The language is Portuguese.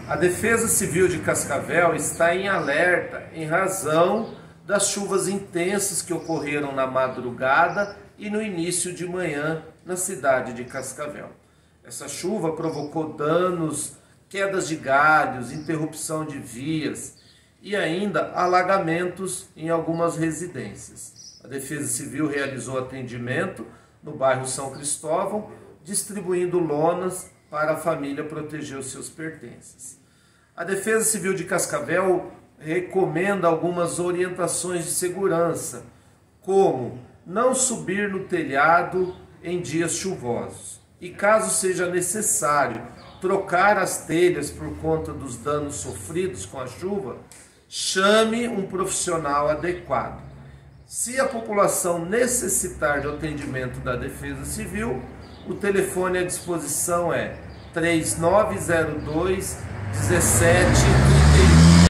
A Defesa Civil de Cascavel está em alerta em razão das chuvas intensas que ocorreram na madrugada e no início de manhã na cidade de Cascavel. Essa chuva provocou danos, quedas de galhos, interrupção de vias e ainda alagamentos em algumas residências. A Defesa Civil realizou atendimento no bairro São Cristóvão, distribuindo lonas para a família proteger os seus pertences. A Defesa Civil de Cascavel recomenda algumas orientações de segurança, como não subir no telhado em dias chuvosos e, caso seja necessário, trocar as telhas por conta dos danos sofridos com a chuva, chame um profissional adequado. Se a população necessitar de atendimento da Defesa Civil, o telefone à disposição é 3902 1731.